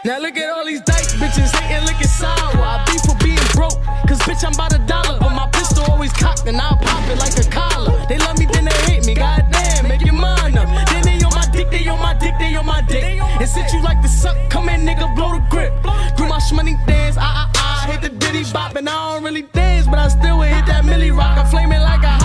Now look at all these dyke bitches hating, looking sour. I beef for being broke, cause bitch I'm about $1. But my pistol always cocked and I'll pop it like a collar. They love me, then they hate me, goddamn, make your mind up. Then they on my dick, they on my dick, they on my dick. And since you like to suck, come in nigga, blow the grip. Do my shmoney dance, hit the diddy bop. And I don't really dance, but I still will hit that milli rock. I flame it like a